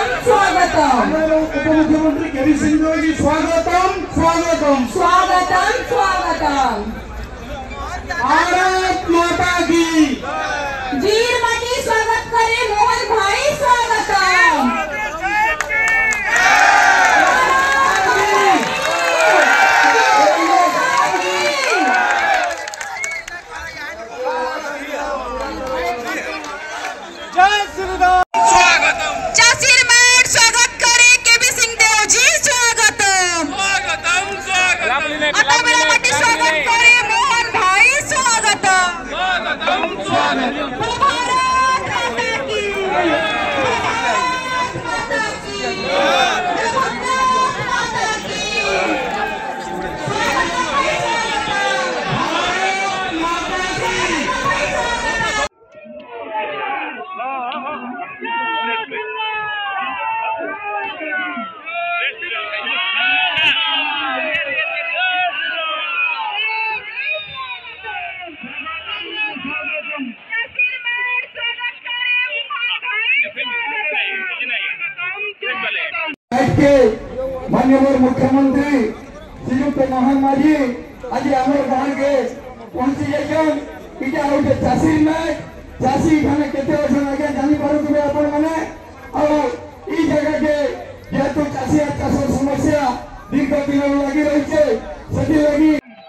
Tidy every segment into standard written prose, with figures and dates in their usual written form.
स्वागतम उपमुख्यमंत्री केवी सिंह देव जी स्वागतम स्वागतम स्वागतम स्वागतम। भारत माता की जीर माटी स्वागत करे मोहन भाई स्वागतम। जय श्री राम स्वागतम। चासीर मैट स्वागत करे केवी सिंह देव जी स्वागतम स्वागतम स्वागतम। अताबेला माटी स्वागत करे मोहन भाई स्वागतम स्वागतम स्वागतम। भारत माता की भारत माता की भारत माता की। माननीय मुख्यमंत्री श्रीयुक्त मोहन माझी आज आम गाँव के पहुंची जाइए चाषी मैच चाषी मैंने केते वर्ष आगे जानी पारे आपण मैंने जगह के जेहेतु चाषी चाष समस्या दीर्घ दिन लगी रही है लगी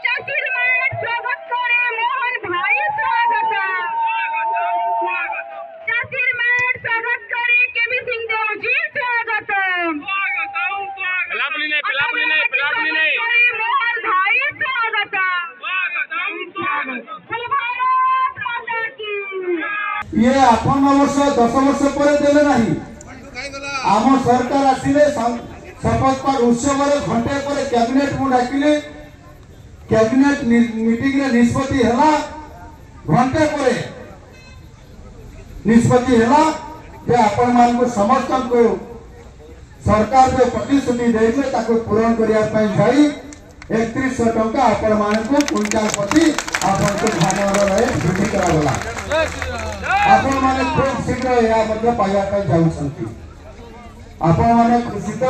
ये 58 वर्ष 10 वर्ष पर देले नहीं आम सरकार आसिले शपथ पाठ उत्सव घंटे पर कैबिनेट को डाकिले कैबिनेट मीटिंग रे निष्पत्ति हला घंटे पर निष्पत्ति हला जे आपण मान को समस्त को सरकार जो प्रतिश्रुति देले ताको पूर्ण करिया पई जाई 3100 टंका आपण मान को क्विंटल प्रति आपण को धान रे वृद्धि करावला आपण माने खूब शीघ्र या मध्य पाया पर जाउछंती आपण माने खुशी तो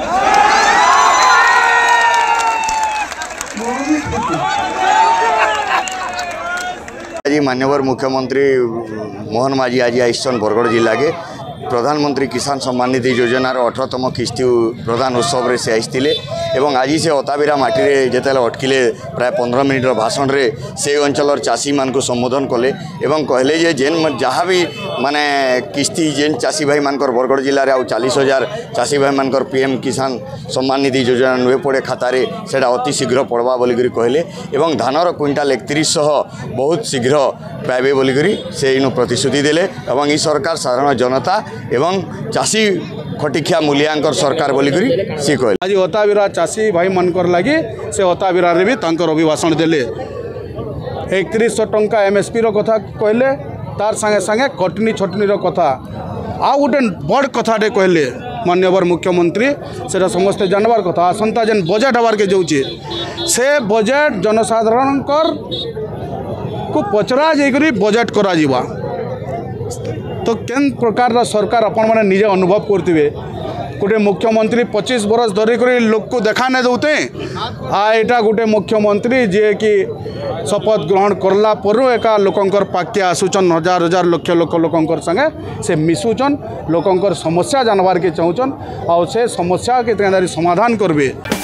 आज माननीय मुख्यमंत्री मोहन माझी आज आइसन बरगढ़ जिला के प्रधानमंत्री किसान सम्मान निधि योजनार 18तम किस्ती प्रदान उत्सव से आसते एवं आज से अताबिरा माटी जिते अटकिले प्राय 15 मिनिटर भाषण रे से अंचल चाषी मान को संबोधन कले एवं कहले जे जेन जहाँ भी माने किस्ती जेन चाषी भाई मानकर बरगढ़ जिले में 40,000 चाषी भाई मानकर पीएम किसान सम्मान निधि योजना नुए पड़े खातार से अति शीघ्र पड़वा बोलिक कहले एवं धानर क्विंटाल 3100 बहुत शीघ्र पाइबे बोलिक से इनु प्रतिश्रुति देले एवं ई सरकार साधारण जनता एवं चाषी खटिखिया मूल्यांकर सरकार बोलिक सी कहले आज अताबिरा चाषी भाई मानकर लगी से अताबिरा भी तांकर अभिभाषण देले 3100 टंका एमएसपी रो कथा कहले तार संगे संगे कटनी छटनी रो कथा आ गोटे बड़ कथाटे कहले माननीय मुख्यमंत्री से समस्ते जानवर कथा आसंता जेन बजेट हबार के जाऊे से बजेट जनसाधारण को पचरा जाकरी बजेट करा जीवा तो केन प्रकार सरकार आपण मैंने निजे अनुभव करते गोटे मुख्यमंत्री 25 बरस धरिक लोक को देखा नहीं दौते यहाँ गोटे मुख्यमंत्री जे कि शपथ ग्रहण करला पर एका लोकंकर पाके आसुचन हजार हजार लक्ष लोकंकर संगे से मिसुचन लोकंकर समस्या जानवार के चाहूचन आ से समस्या के समाधान करबे।